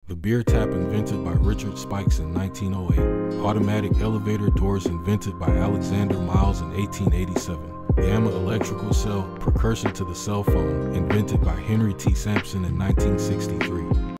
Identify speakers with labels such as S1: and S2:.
S1: The beer tap invented by Richard Spikes in 1908. Automatic elevator doors invented by Alexander Miles in 1887. Gamma electrical cell, precursor to the cell phone, invented by Henry T. Sampson in 1963.